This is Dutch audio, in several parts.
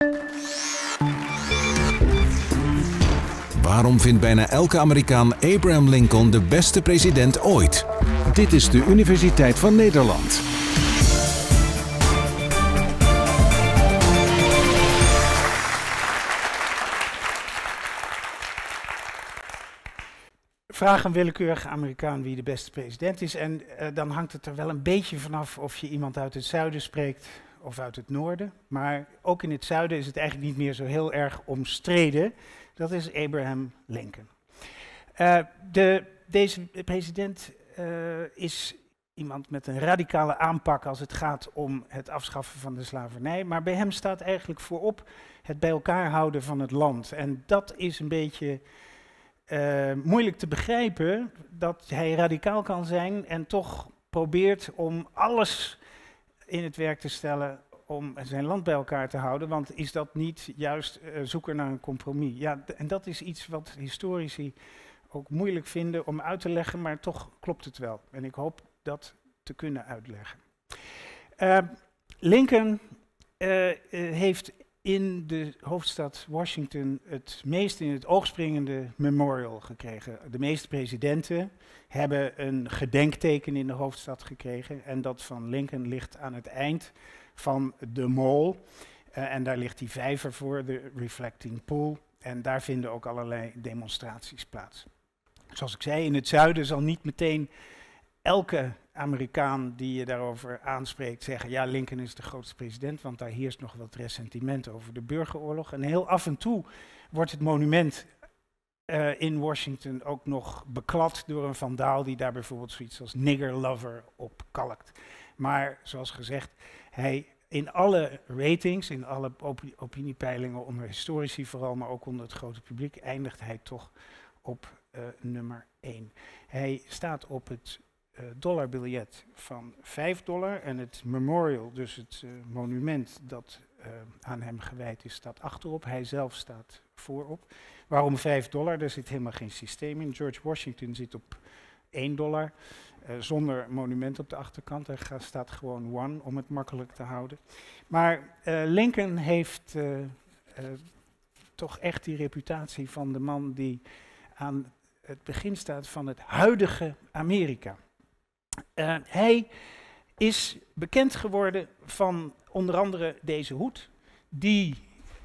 Waarom vindt bijna elke Amerikaan Abraham Lincoln de beste president ooit? Dit is de Universiteit van Nederland. Vraag een willekeurige Amerikaan wie de beste president is en dan hangt het er wel een beetje vanaf of je iemand uit het zuiden spreekt of uit het noorden. Maar ook in het zuiden is het eigenlijk niet meer zo heel erg omstreden. Dat is Abraham Lincoln. Deze president is iemand met een radicale aanpak als het gaat om het afschaffen van de slavernij. Maar bij hem staat eigenlijk voorop het bij elkaar houden van het land. En dat is een beetje moeilijk te begrijpen, dat hij radicaal kan zijn en toch probeert om alles in het werk te stellen om zijn land bij elkaar te houden, want is dat niet juist zoeken naar een compromis? Ja, en dat is iets wat historici ook moeilijk vinden om uit te leggen, maar toch klopt het wel. En ik hoop dat te kunnen uitleggen. Lincoln heeft in de hoofdstad Washington het meest in het oog springende memorial gekregen. De meeste presidenten hebben een gedenkteken in de hoofdstad gekregen en dat van Lincoln ligt aan het eind van de Mall. En daar ligt die vijver voor, de Reflecting Pool. En daar vinden ook allerlei demonstraties plaats. Zoals ik zei, in het zuiden zal niet meteen elke Amerikaan die je daarover aanspreekt zeggen, ja, Lincoln is de grootste president, want daar heerst nog wat ressentiment over de burgeroorlog. En heel af en toe wordt het monument in Washington ook nog beklad door een vandaal die daar bijvoorbeeld zoiets als nigger lover op kalkt. Maar zoals gezegd, hij in alle ratings, in alle opiniepeilingen onder historici vooral, maar ook onder het grote publiek, eindigt hij toch op nummer 1. Hij staat op het dollarbiljet van $5 en het memorial, dus het monument dat aan hem gewijd is, staat achterop. Hij zelf staat voorop. Waarom $5? Daar zit helemaal geen systeem in. George Washington zit op $1, zonder monument op de achterkant. Er staat gewoon $1 om het makkelijk te houden. Maar Lincoln heeft toch echt die reputatie van de man die aan het begin staat van het huidige Amerika. Hij is bekend geworden van onder andere deze hoed, die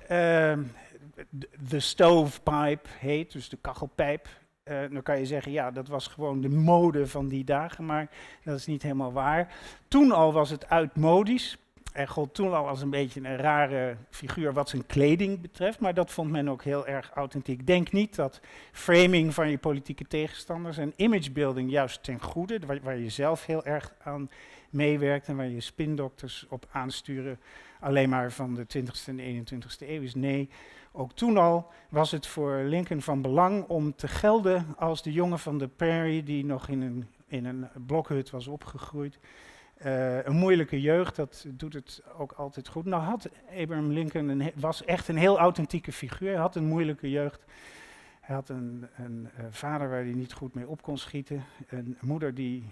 de stovepipe heet, dus de kachelpijp. Dan kan je zeggen, ja, dat was gewoon de mode van die dagen, maar dat is niet helemaal waar. Toen al was het uitmodisch. Hij gold toen al als een beetje een rare figuur wat zijn kleding betreft, maar dat vond men ook heel erg authentiek. Denk niet dat framing van je politieke tegenstanders en imagebuilding juist ten goede, waar je zelf heel erg aan meewerkt en waar je spindokters op aansturen, alleen maar van de 20e en 21e eeuw is. Nee, ook toen al was het voor Lincoln van belang om te gelden als de jongen van de prairie die nog in een blokhut was opgegroeid. Een moeilijke jeugd, dat doet het ook altijd goed. Nou had Abraham Lincoln was echt een heel authentieke figuur. Hij had een moeilijke jeugd. Hij had een vader waar hij niet goed mee op kon schieten. Een moeder die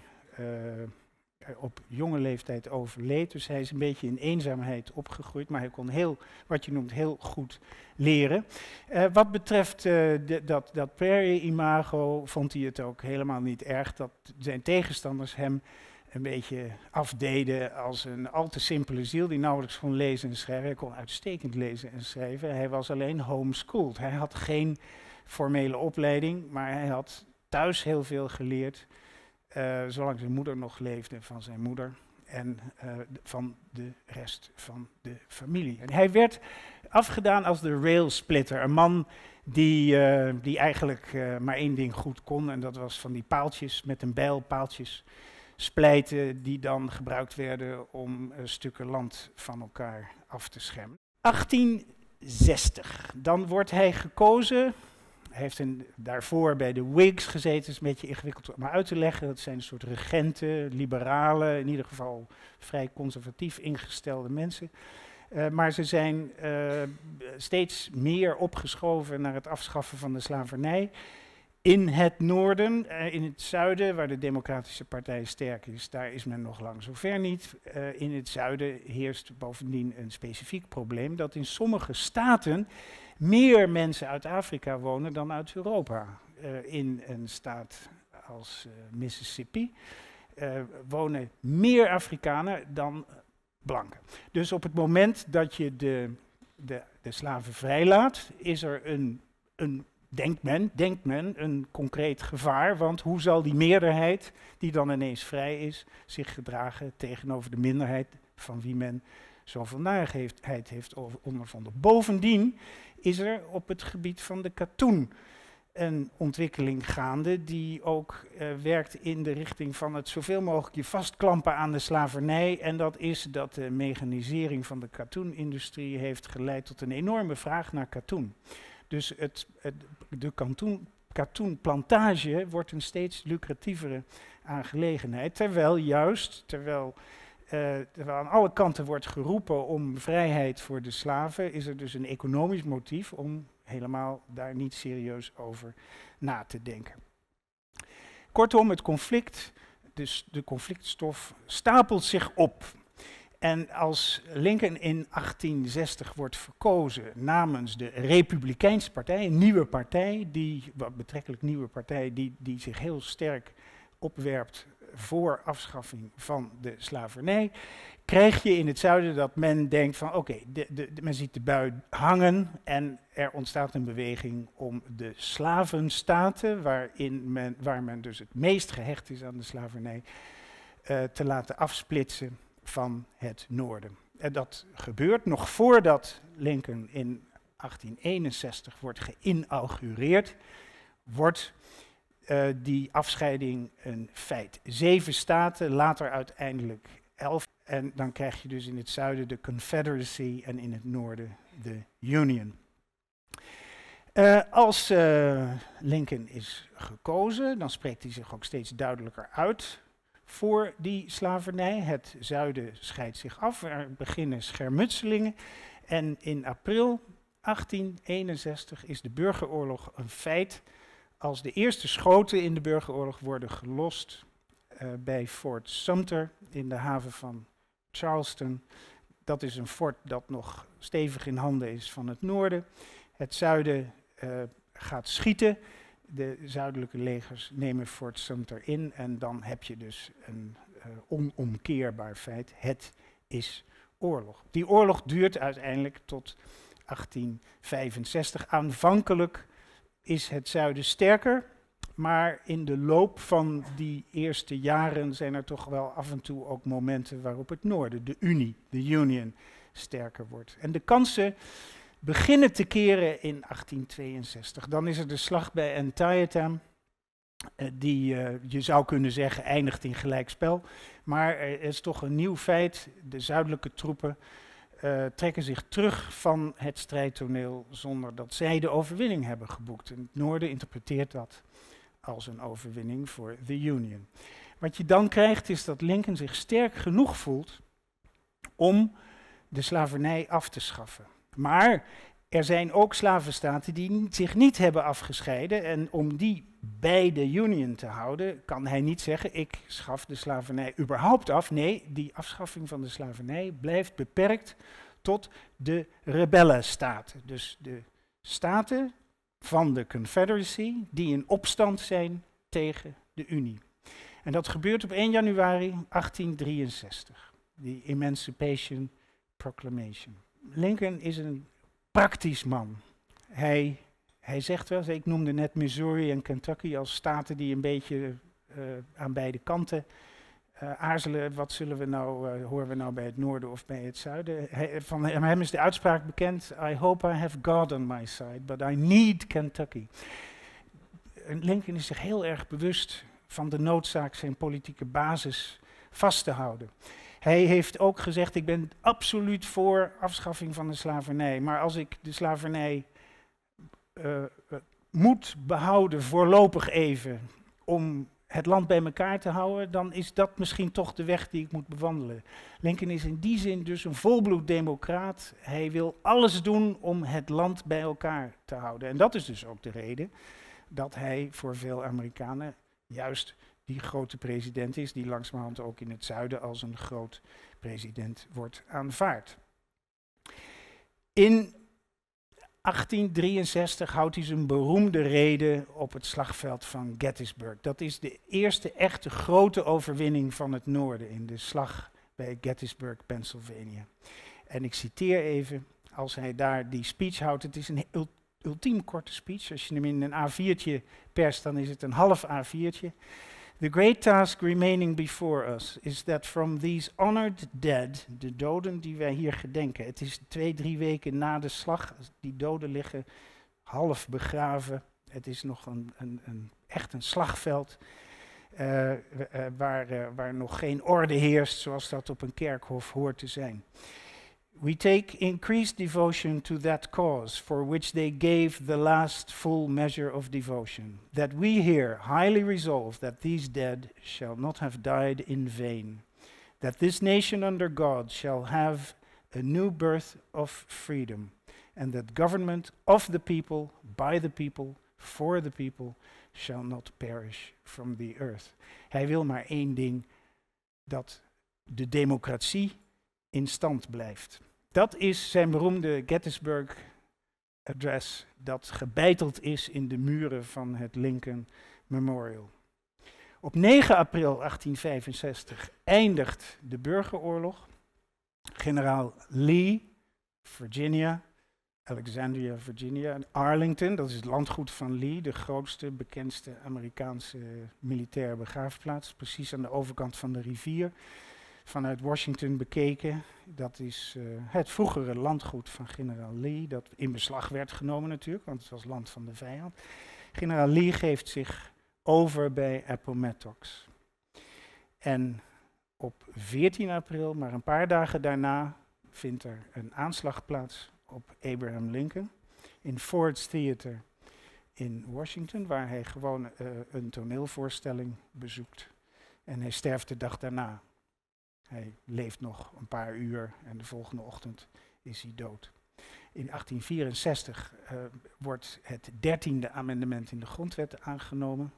op jonge leeftijd overleed. Dus hij is een beetje in eenzaamheid opgegroeid. Maar hij kon wat je noemt, heel goed leren. Wat betreft dat prairie-imago vond hij het ook helemaal niet erg dat zijn tegenstanders hem een beetje afdeden als een al te simpele ziel die nauwelijks kon lezen en schrijven. Hij kon uitstekend lezen en schrijven. Hij was alleen homeschooled. Hij had geen formele opleiding, maar hij had thuis heel veel geleerd. Zolang zijn moeder nog leefde, van zijn moeder en van de rest van de familie. En hij werd afgedaan als de railsplitter, een man die eigenlijk maar één ding goed kon, en dat was van die paaltjes met een bijl, paaltjes splijten die dan gebruikt werden om stukken land van elkaar af te schermen. 1860, dan wordt hij gekozen. Hij heeft daarvoor bij de Whigs gezeten, het is een beetje ingewikkeld om uit te leggen. Dat zijn een soort regenten, liberalen, in ieder geval vrij conservatief ingestelde mensen. Maar ze zijn steeds meer opgeschoven naar het afschaffen van de slavernij. In het noorden, in het zuiden, waar de Democratische Partij sterk is, daar is men nog lang zover niet. In het zuiden heerst bovendien een specifiek probleem dat in sommige staten meer mensen uit Afrika wonen dan uit Europa. In een staat als Mississippi wonen meer Afrikanen dan blanken. Dus op het moment dat je de slaven vrijlaat, is er denkt men, een concreet gevaar. Want hoe zal die meerderheid, die dan ineens vrij is, zich gedragen tegenover de minderheid van wie men zoveel narigheid heeft ondervonden. Bovendien is er op het gebied van de katoen een ontwikkeling gaande die ook werkt in de richting van het zoveel mogelijk je vastklampen aan de slavernij. En dat is dat de mechanisering van de katoenindustrie heeft geleid tot een enorme vraag naar katoen. Dus de katoenplantage wordt een steeds lucratievere aangelegenheid. Terwijl aan alle kanten wordt geroepen om vrijheid voor de slaven, is er dus een economisch motief om helemaal daar niet serieus over na te denken. Kortom, het conflict, dus de conflictstof, stapelt zich op. En als Lincoln in 1860 wordt verkozen namens de Republikeinse Partij, een nieuwe partij, betrekkelijk nieuwe partij, die zich heel sterk opwerpt voor afschaffing van de slavernij, krijg je in het zuiden dat men denkt van oké, men ziet de bui hangen en er ontstaat een beweging om de slavenstaten, waar men dus het meest gehecht is aan de slavernij, te laten afsplitsen van het noorden. En dat gebeurt nog voordat Lincoln in 1861 wordt geïnaugureerd, wordt die afscheiding een feit. 7 staten, later uiteindelijk 11. En dan krijg je dus in het zuiden de Confederacy en in het noorden de Union. Als Lincoln is gekozen, dan spreekt hij zich ook steeds duidelijker uit voor die slavernij. Het zuiden scheidt zich af, er beginnen schermutselingen. En in april 1861 is de burgeroorlog een feit, als de eerste schoten in de burgeroorlog worden gelost bij Fort Sumter in de haven van Charleston. Dat is een fort dat nog stevig in handen is van het noorden. Het zuiden gaat schieten. De zuidelijke legers nemen Fort Sumter in en dan heb je dus een onomkeerbaar feit. Het is oorlog. Die oorlog duurt uiteindelijk tot 1865. Aanvankelijk is het zuiden sterker, maar in de loop van die eerste jaren zijn er toch wel af en toe ook momenten waarop het noorden, de Union, sterker wordt. En de kansen beginnen te keren in 1862. Dan is er de slag bij Antietam, die je zou kunnen zeggen eindigt in gelijkspel. Maar er is toch een nieuw feit. De zuidelijke troepen trekken zich terug van het strijdtoneel zonder dat zij de overwinning hebben geboekt. En het noorden interpreteert dat als een overwinning voor de Union. Wat je dan krijgt is dat Lincoln zich sterk genoeg voelt om de slavernij af te schaffen. Maar er zijn ook slavenstaten die zich niet hebben afgescheiden. En om die bij de Union te houden, kan hij niet zeggen, ik schaf de slavernij überhaupt af. Nee, die afschaffing van de slavernij blijft beperkt tot de rebellenstaten. Dus de staten van de Confederacy die in opstand zijn tegen de Unie. En dat gebeurt op 1 januari 1863, die Emancipation Proclamation. Lincoln is een praktisch man. Hij zegt wel, ik noemde net Missouri en Kentucky als staten die een beetje aan beide kanten aarzelen. Wat zullen we nou, horen we nou bij het noorden of bij het zuiden? Van hem is de uitspraak bekend, I hope I have God on my side, but I need Kentucky. En Lincoln is zich heel erg bewust van de noodzaak zijn politieke basis vast te houden. Hij heeft ook gezegd, ik ben absoluut voor afschaffing van de slavernij. Maar als ik de slavernij moet behouden, voorlopig even, om het land bij elkaar te houden, dan is dat misschien toch de weg die ik moet bewandelen. Lincoln is in die zin dus een volbloed democraat. Hij wil alles doen om het land bij elkaar te houden. En dat is dus ook de reden dat hij voor veel Amerikanen juist die grote president is, die langzamerhand ook in het zuiden als een groot president wordt aanvaard. In 1863 houdt hij zijn beroemde rede op het slagveld van Gettysburg. Dat is de eerste echte grote overwinning van het noorden in de slag bij Gettysburg, Pennsylvania. En ik citeer even, als hij daar die speech houdt, het is een ultiem korte speech. Als je hem in een A4'tje perst, dan is het een half A4'tje. The great task remaining before us is that from these honored dead, de doden die wij hier gedenken, het is 2-3 weken na de slag, die doden liggen half begraven, het is nog echt een slagveld waar nog geen orde heerst zoals dat op een kerkhof hoort te zijn. We take increased devotion to that cause for which they gave the last full measure of devotion, that we here highly resolve that these dead shall not have died in vain, that this nation under God shall have a new birth of freedom, and that government of the people, by the people, for the people, shall not perish from the earth. Hij wil maar één ding, dat de democratie in stand blijft. Dat is zijn beroemde Gettysburg Address, dat gebeiteld is in de muren van het Lincoln Memorial. Op 9 april 1865 eindigt de burgeroorlog. Generaal Lee, Virginia, Alexandria, Virginia, en Arlington, dat is het landgoed van Lee, de grootste, bekendste Amerikaanse militaire begraafplaats, precies aan de overkant van de rivier. Vanuit Washington bekeken, dat is het vroegere landgoed van generaal Lee, dat in beslag werd genomen natuurlijk, want het was land van de vijand. Generaal Lee geeft zich over bij Appomattox. En op 14 april, maar een paar dagen daarna, vindt er een aanslag plaats op Abraham Lincoln in Ford's Theater in Washington, waar hij gewoon een toneelvoorstelling bezoekt. En hij sterft de dag daarna. Hij leeft nog een paar uur en de volgende ochtend is hij dood. In 1864 wordt het 13e amendement in de grondwet aangenomen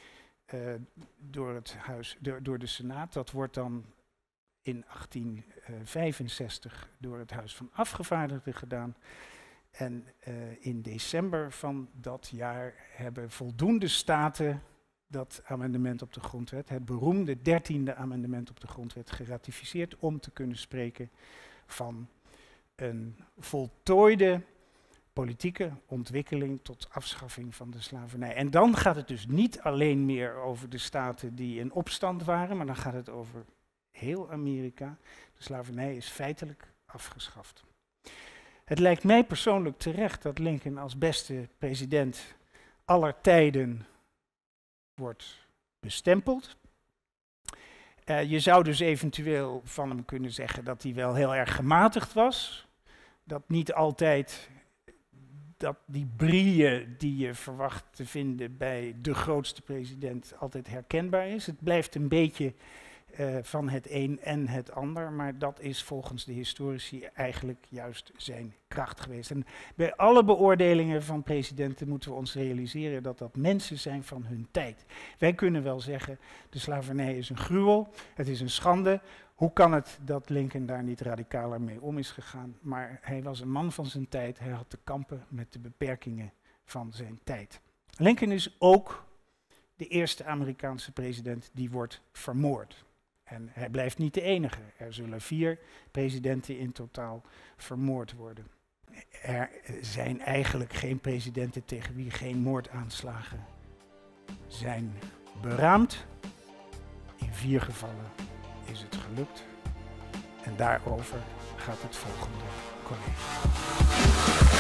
door de Senaat. Dat wordt dan in 1865 door het Huis van Afgevaardigden gedaan. En in december van dat jaar hebben voldoende staten dat amendement op de grondwet, het beroemde 13e amendement op de grondwet, geratificeerd om te kunnen spreken van een voltooide politieke ontwikkeling tot afschaffing van de slavernij. En dan gaat het dus niet alleen meer over de staten die in opstand waren, maar dan gaat het over heel Amerika. De slavernij is feitelijk afgeschaft. Het lijkt mij persoonlijk terecht dat Lincoln als beste president aller tijden wordt bestempeld. Je zou dus eventueel van hem kunnen zeggen dat hij wel heel erg gematigd was. Dat niet altijd dat die brieën die je verwacht te vinden bij de grootste president altijd herkenbaar is. Het blijft een beetje van het een en het ander, maar dat is volgens de historici eigenlijk juist zijn kracht geweest. En bij alle beoordelingen van presidenten moeten we ons realiseren dat dat mensen zijn van hun tijd. Wij kunnen wel zeggen, de slavernij is een gruwel, het is een schande. Hoe kan het dat Lincoln daar niet radicaler mee om is gegaan? Maar hij was een man van zijn tijd, hij had te kampen met de beperkingen van zijn tijd. Lincoln is ook de eerste Amerikaanse president die wordt vermoord. En hij blijft niet de enige. Er zullen 4 presidenten in totaal vermoord worden. Er zijn eigenlijk geen presidenten tegen wie geen moordaanslagen zijn beraamd. In 4 gevallen is het gelukt. En daarover gaat het volgende college.